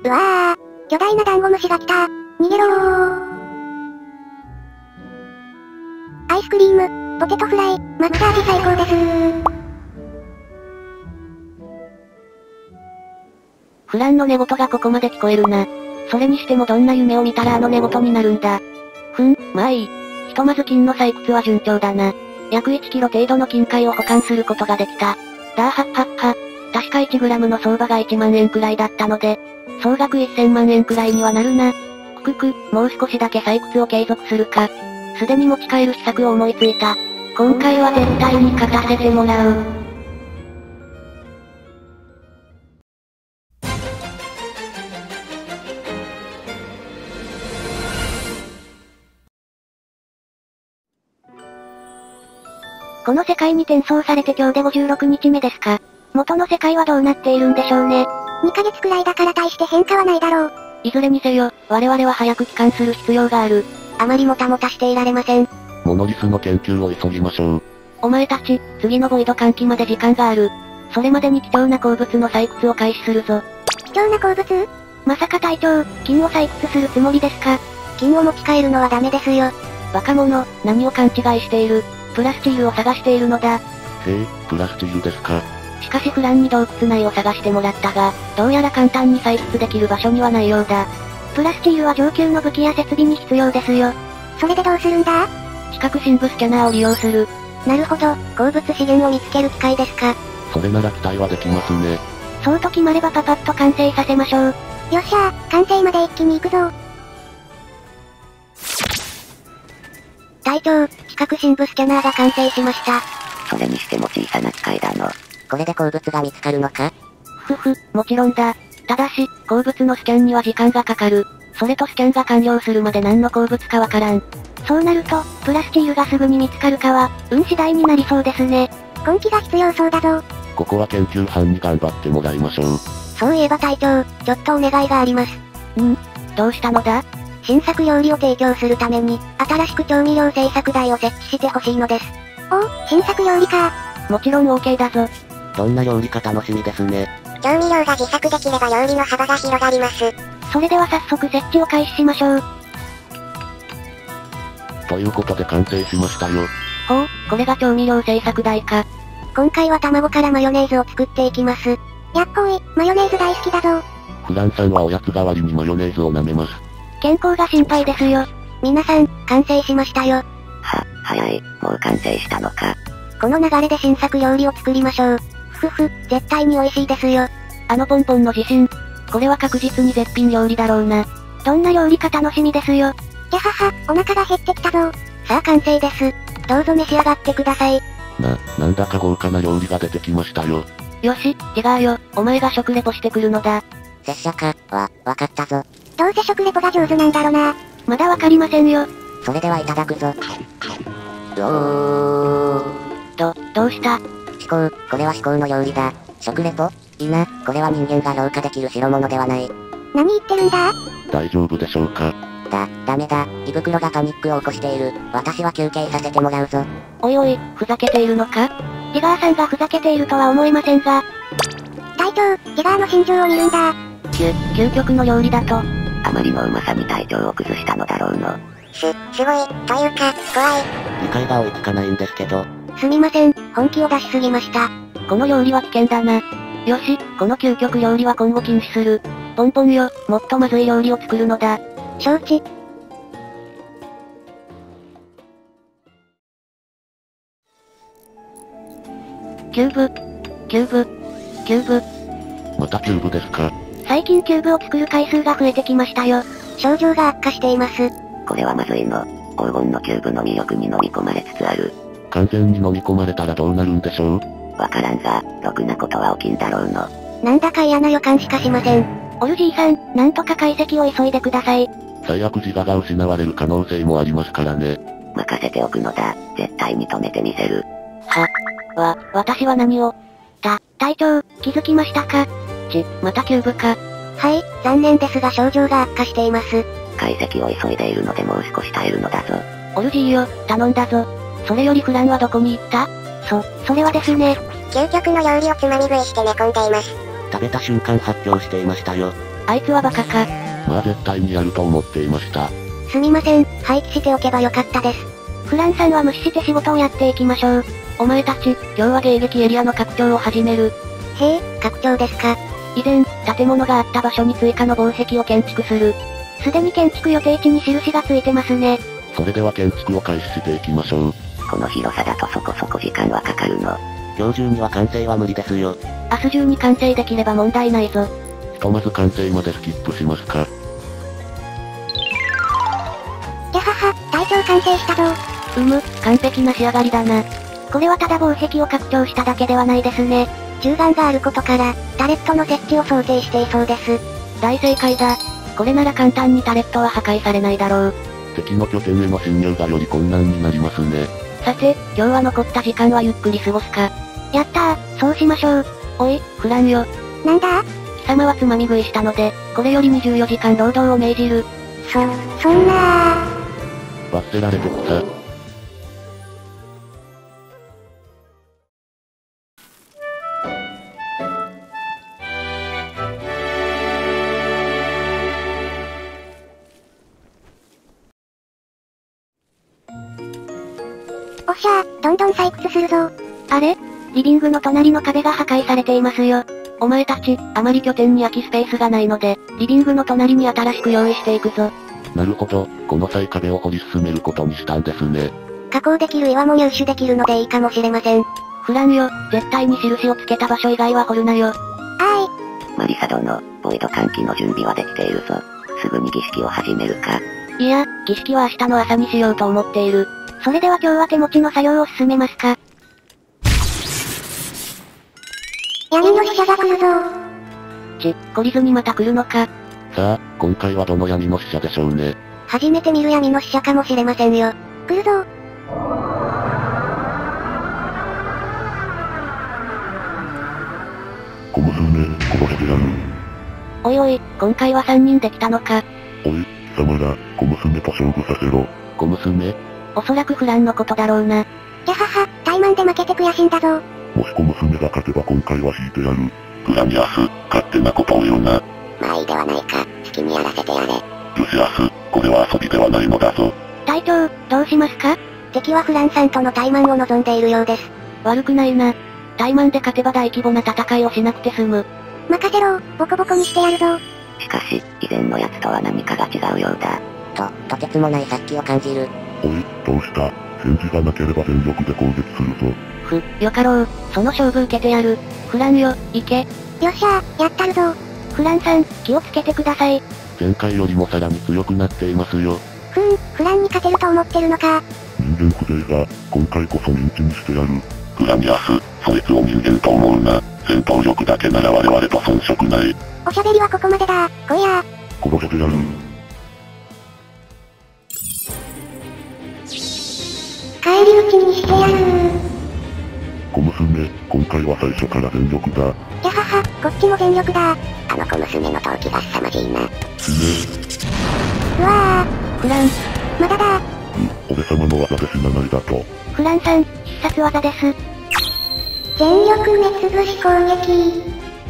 うわー、巨大なダンゴムシが来た。逃げろー。アイスクリーム、ポテトフライ、マッサージ最高ですー。 フランの寝言がここまで聞こえるな。それにしてもどんな夢を見たらあの寝言になるんだ。まあいい。ひとまず金の採掘は順調だな。約1キロ程度の金塊を保管することができた。確か1グラムの相場が1万円くらいだったので、総額1000万円くらいにはなるな。もう少しだけ採掘を継続するか。すでに持ち帰る秘策を思いついた。今回は絶対に勝たせてもらう。この世界に転送されて今日で56日目ですか。元の世界はどうなっているんでしょうね。 2ヶ月くらいだから大して変化はないだろう。 いずれにせよ、我々は早く帰還する必要がある。 あまりもたもたしていられません。 モノリスの研究を急ぎましょう。 お前たち、次のボイド換気まで時間がある。それまでに貴重な鉱物の採掘を開始するぞ。 貴重な鉱物？ まさか隊長、金を採掘するつもりですか？ 金を持ち帰るのはダメですよ。 バカ者、何を勘違いしている。プラスチールを探しているのだ。 へえ、プラスチールですか。 しかしフランに洞窟内を探してもらったが、どうやら簡単に採掘できる場所にはないようだ。プラスチールは上級の武器や設備に必要ですよ。 それでどうするんだ？ 地殻深部スキャナーを利用する。 なるほど、鉱物資源を見つける機械ですか。 それなら期待はできますね。 そうと決まればパパッと完成させましょう。 よっしゃー、完成まで一気に行くぞ。隊長、地殻深部スキャナーが完成しました。 それにしても小さな機械だの。これで鉱物が見つかるのか？ もちろんだ。ただし、鉱物のスキャンには時間がかかる。それとスキャンが完了するまで何の鉱物かわからん。そうなると、プラスチールがすぐに見つかるかは、運次第になりそうですね。 根気が必要そうだぞ。 ここは研究班に頑張ってもらいましょう。 そういえば隊長、ちょっとお願いがあります。 どうしたのだ？ 新作料理を提供するために、新しく調味料製作台を設置してほしいのです。新作料理か。 もちろん OK だぞ。 どんな料理か楽しみですね。 調味料が自作できれば料理の幅が広がります。 それでは早速設置を開始しましょう。 ということで完成しましたよ。 これが調味料製作台か。 今回は卵からマヨネーズを作っていきます。やっほい、マヨネーズ大好きだぞ。 フランさんはおやつ代わりにマヨネーズを舐めます。 健康が心配ですよ。 皆さん、完成しましたよ。 早い、もう完成したのか。 この流れで新作料理を作りましょう。絶対に美味しいですよ。 あのポンポンの自信。これは確実に絶品料理だろうな。どんな料理か楽しみですよ。 じゃはは、お腹が減ってきたぞ。さあ完成です。どうぞ召し上がってください。 なんだか豪華な料理が出てきましたよ。 よし、違うよ。お前が食レポしてくるのだ。 拙者か、わかったぞ。 どうせ食レポが上手なんだろな。 まだわかりませんよ。 それではいただくぞ。 どうした？ これは至高の料理だ。食レポ？いいな、これは人間が評価できる代物ではない。 何言ってるんだ？ 大丈夫でしょうか？ ダメだ、胃袋がパニックを起こしている。私は休憩させてもらうぞ。 おい、ふざけているのか？ジガーさんがふざけているとは思えませんが。 隊長、ジガーの心情を見るんだ。 究極の料理だと。 あまりのうまさに体調を崩したのだろうの。 すごい、というか、怖い。 理解が追いつかないんですけど。 すみません、本気を出しすぎました。 この料理は危険だな。よし、この究極料理は今後禁止する。ポンポンよ、もっとまずい料理を作るのだ。 承知。 キューブ。 またキューブですか？ 最近キューブを作る回数が増えてきましたよ。 症状が悪化しています。 これはまずいの。黄金のキューブの魅力に飲み込まれつつある。 完全に飲み込まれたらどうなるんでしょう？ わからんが、ろくなことは起きんだろうの。 なんだか嫌な予感しかしません。 オルジーさん、なんとか解析を急いでください。 最悪自我が失われる可能性もありますからね。 任せておくのだ。絶対に止めてみせる。 私は何を？隊長、気づきましたか？またキューブか。 はい、残念ですが症状が悪化しています。 解析を急いでいるのでもう少し耐えるのだぞ。 オルジーよ、頼んだぞ。それよりフランはどこに行った？それはですね。 究極の料理をつまみ食いして寝込んでいます。 食べた瞬間発狂していましたよ。 あいつはバカか。 まあ絶対にやると思っていました。 すみません、廃棄しておけばよかったです。 フランさんは無視して仕事をやっていきましょう。お前たち、今日は迎撃エリアの拡張を始める。 へえ、拡張ですか。 以前、建物があった場所に追加の防壁を建築する。すでに建築予定地に印がついてますね。 それでは建築を開始していきましょう。 この広さだとそこそこ時間はかかるの。今日中には完成は無理ですよ。 明日中に完成できれば問題ないぞ。 ひとまず完成までスキップしますか。 やはは、隊長完成したぞ。 完璧な仕上がりだな。これはただ防壁を拡張しただけではないですね。 銃眼があることから、タレットの設置を想定していそうです。 大正解だ。これなら簡単にタレットは破壊されないだろう。 敵の拠点への侵入がより困難になりますね。 さて、今日は残った時間はゆっくり過ごすか。やったー、そうしましょう。おい、フランよ。 なんだ？ 貴様はつまみ食いしたので、これより24時間労働を命じる。 そんなー。 罰せられてくさ。 おっしゃー、どんどん採掘するぞ。 あれ？リビングの隣の壁が破壊されていますよ。お前たち、あまり拠点に空きスペースがないので、リビングの隣に新しく用意していくぞ。 なるほど、この際壁を掘り進めることにしたんですね。 加工できる岩も入手できるのでいいかもしれません。 フランよ、絶対に印をつけた場所以外は掘るなよ。 マリサ殿、ボイド換気の準備はできているぞ。すぐに儀式を始めるか。 いや、儀式は明日の朝にしようと思っている。それでは今日は手持ちの作業を進めますか。 闇の使者が来るぞ。 懲りずにまた来るのか。 さあ、今回はどの闇の使者でしょうね。 初めて見る闇の使者かもしれませんよ。来るぞ。 小娘、殺してやる。 おいおい、今回は3人できたのか。 おい、貴様ら、小娘と勝負させろ。小娘？ おそらくフランのことだろうな。 やはは、怠慢で負けて悔しいんだぞ。 もし小娘が勝てば今回は引いてやる。グラニアス、勝手なことを言うな。 まあいいではないか、好きにやらせてやれ。 ルシアス、これは遊びではないのだぞ。 隊長、どうしますか？ 敵はフランさんとの怠慢を望んでいるようです。 悪くないな。怠慢で勝てば大規模な戦いをしなくて済む。 任せろ、ボコボコにしてやるぞ。 しかし、以前のやつとは何かが違うようだ。とてつもない殺気を感じる。 おい、どうした？戦時がなければ全力で攻撃するぞ。 よかろう、その勝負受けてやる。フランよ、行け。 よっしゃー、やったるぞ。 フランさん、気をつけてください。 前回よりもさらに強くなっていますよ。 フランに勝てると思ってるのか。 人間くせえが、今回こそミンチにしてやる。グラニアス、そいつを人間と思うな。戦闘力だけなら我々と遜色ない。 おしゃべりはここまでだ、来いや。 殺してやる。 帰り討ちにしてやる。 小娘、今回は最初から全力だ。 やはは、こっちも全力だ。 あの小娘の闘気が凄まじいな。 うわフラン、 まだだ。 俺様の技で死なないだと。 フランさん、必殺技です。 全力目つぶし攻撃。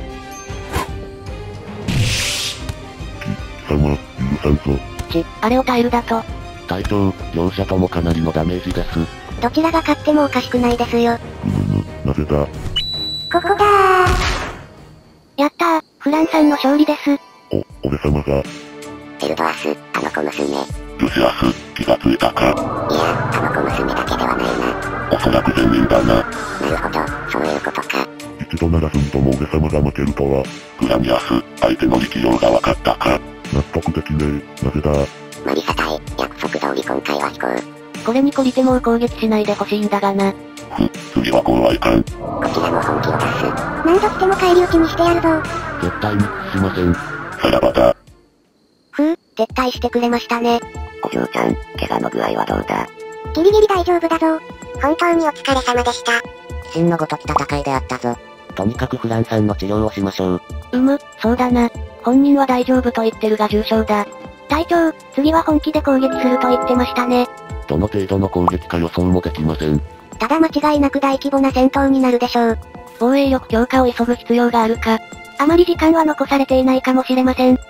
貴様、許さんぞ。 あれを耐えるだと。 隊長、両者ともかなりのダメージです。 どちらが勝ってもおかしくないですよ。 なぜだ。 ここだやったー、フランさんの勝利です。 俺様が。 エルドアス、あの小娘。 ルシアス、気がついたか。 いや、あの小娘だけではないな。 おそらく全員だな。 なるほど、そういうことか。 一度ならずんとも俺様が負けるとは。グラニアス、相手の力量が分かったか。納得できねえ、なぜだ。 マリサ隊、約束通り今回は飛行。 これに懲りてもう攻撃しないでほしいんだがな。 次はこうはいかん。 こちらも本気を出す。 何度来ても返り討ちにしてやるぞ。 絶対に屈しません。さらばだ。 撤退してくれましたね。 お嬢ちゃん、怪我の具合はどうだ？ ギリギリ大丈夫だぞ。本当にお疲れ様でした。 鬼神のごとき戦いであったぞ。とにかくフランさんの治療をしましょう。 そうだな。本人は大丈夫と言ってるが重傷だ。隊長、次は本気で攻撃すると言ってましたね。 どの程度の攻撃か予想もできません。 ただ間違いなく大規模な戦闘になるでしょう。 防衛力強化を急ぐ必要があるか。 あまり時間は残されていないかもしれません。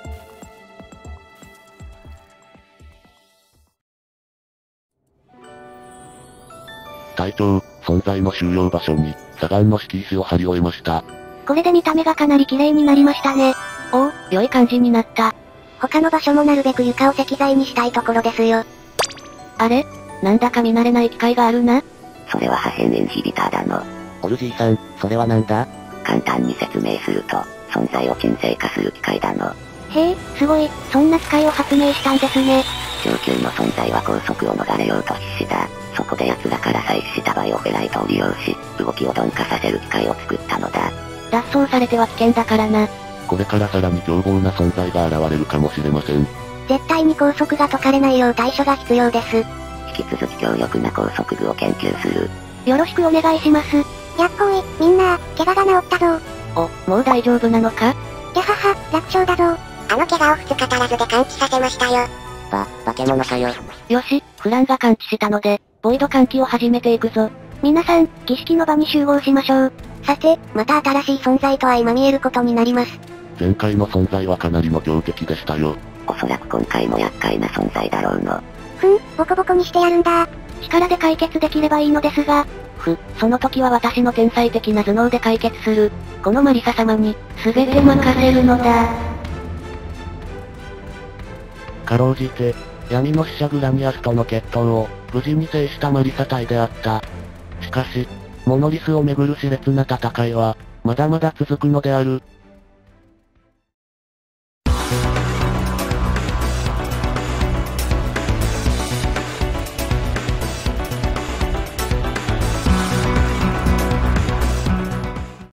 隊長、存在の収容場所に、左岸の敷石を貼り終えました。 これで見た目がかなり綺麗になりましたね。 おお、良い感じになった。 他の場所もなるべく床を石材にしたいところですよ。 あれ？なんだか見慣れない機械があるな。 それは破片インヒビターだの。 オルジーさん、それはなんだ？ 簡単に説明すると、存在を沈静化する機械だの。 へえ、すごい、そんな機械を発明したんですね。 上級の存在は拘束を逃れようと必死だ。そこで奴らから採取したバイオフェライトを利用し、動きを鈍化させる機械を作ったのだ。 脱走されては危険だからな。 これからさらに凶暴な存在が現れるかもしれません。 絶対に拘束が解かれないよう対処が必要です。 引き続き強力な拘束具を研究する。 よろしくお願いします。やっほーい、みんな、怪我が治ったぞ。 お、もう大丈夫なのか？ やはは、楽勝だぞ。あの怪我を2日足らずで完治させましたよ。 化け物かよ。 よし、フランが感知したので、ボイド換気を始めていくぞ。 皆さん、儀式の場に集合しましょう。さて、また新しい存在と相まみえることになります。 前回の存在はかなりの強敵でしたよ。 おそらく今回も厄介な存在だろうの。 ボコボコにしてやるんだ。力で解決できればいいのですが。 その時は私の天才的な頭脳で解決する。このマリサ様に、すべて任せるのだ。 かろうじて、闇の使者グラニアスとの決闘を、無事に制したマリサ隊であった。しかし、モノリスをめぐる熾烈な戦いは、まだまだ続くのである。